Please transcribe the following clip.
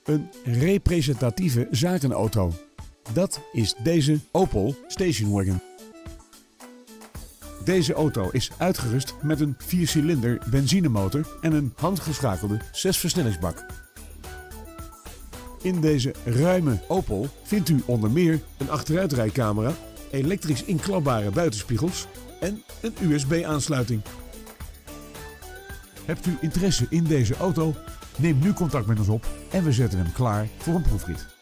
Een representatieve zakenauto. Dat is deze Opel Station Wagon. Deze auto is uitgerust met een 4-cilinder benzinemotor en een handgeschakelde 6-versnellingsbak. In deze ruime Opel vindt u onder meer een achteruitrijcamera, elektrisch inklapbare buitenspiegels en een USB-aansluiting. Hebt u interesse in deze auto? Neem nu contact met ons op en we zetten hem klaar voor een proefrit.